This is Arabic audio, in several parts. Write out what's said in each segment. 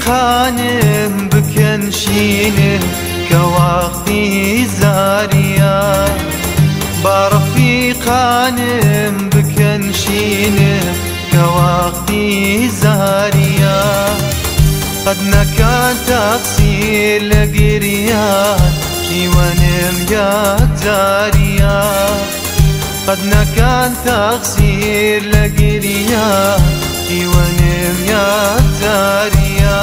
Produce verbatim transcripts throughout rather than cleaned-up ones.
رفيقانم بكنشينم كواختي زاريا برفيقانم بكنشينم كواختي زاريا قد نكان تقصير لقريان جيوانم يا زاريا قد نكان تقصير لقريان جيوانم يا زاريا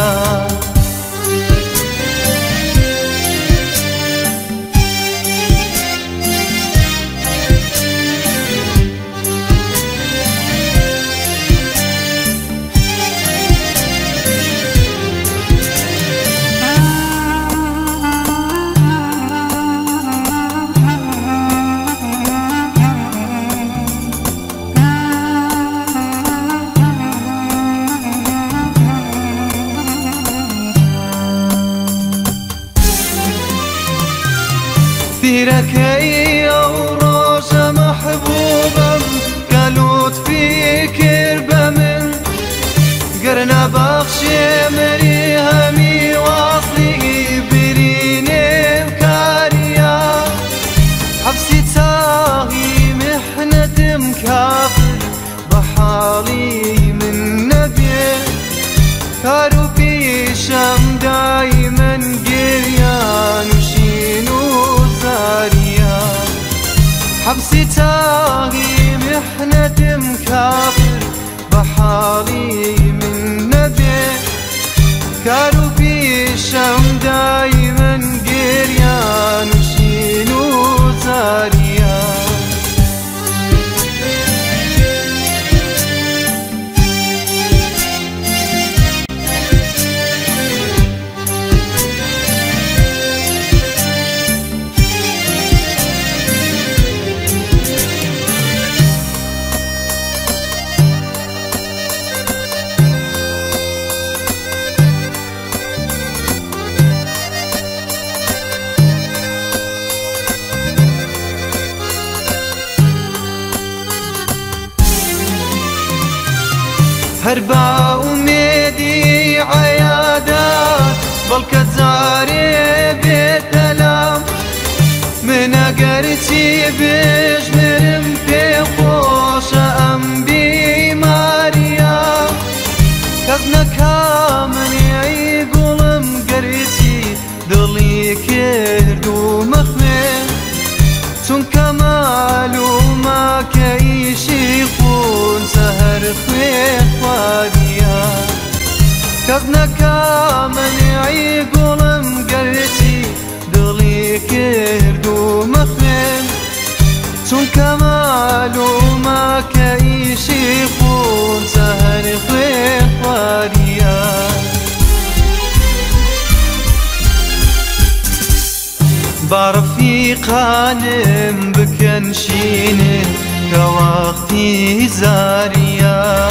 فيركي وروج محبوبا قالوت في كربة من قرنا بخشي مريها مي واصلي بريني بكاريا حبسي تاهي محنة مكافر بحالي من نبي كارو بيشم دايما قريان وشينو زاريا حبسي تاهي محنة مكافر بحالي من نبي كارو بيشم دايما قريان وشينو زاريا هربا وميدي عيادات بلكت زاري بتلام من قرتي بجمرم في خوش ام بماريا كذنا كامن يقولم قرتي ضلي كردو مخمن تون كمالو ما كيشي خون سهر خوي خواديا كذنا كامن يقولم قرتي ضلي كردو مخمن تون كمالو ما كيشي خون سهر خوي خواديا برفيقانم بكنشينم كواختي زاريا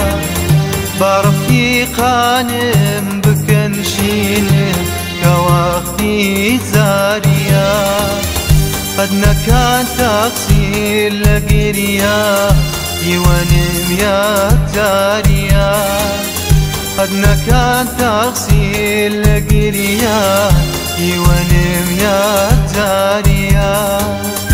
برفيقانم بكنشينم كواختي زاريا قد نكان تقصير لقريا يوانم يا زاريا قد نكان تقصير لقريا يوانم يا زاريا